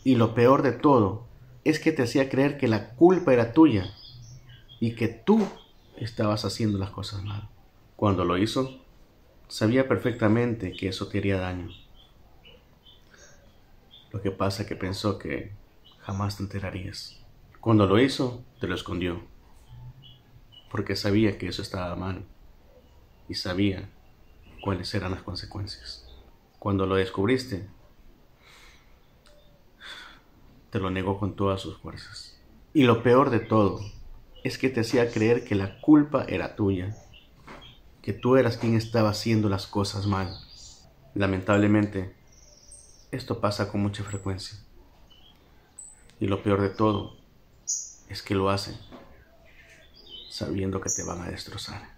Y lo peor de todo es que te hacía creer que la culpa era tuya y que tú estabas haciendo las cosas mal. Cuando lo hizo, sabía perfectamente que eso te haría daño. Lo que pasa es que pensó que jamás te enterarías. Cuando lo hizo, te lo escondió, porque sabía que eso estaba mal y sabía cuáles eran las consecuencias. Cuando lo descubriste, te lo negó con todas sus fuerzas. Y lo peor de todo es que te hacía creer que la culpa era tuya, que tú eras quien estaba haciendo las cosas mal. Lamentablemente, esto pasa con mucha frecuencia. Y lo peor de todo es que lo hacen sabiendo que te van a destrozar.